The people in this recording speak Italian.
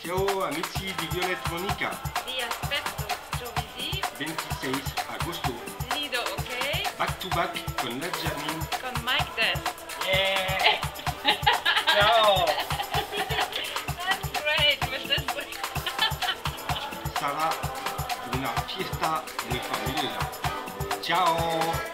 Ciao amici di Violet Monica. Vi aspetto giovedì 26 agosto. Lido, ok? Back to back con la Janine. Con Mike Des. Yeah! Ciao! That's great, Mr. Sweet. Sarà una fiesta muy familiar. Ciao!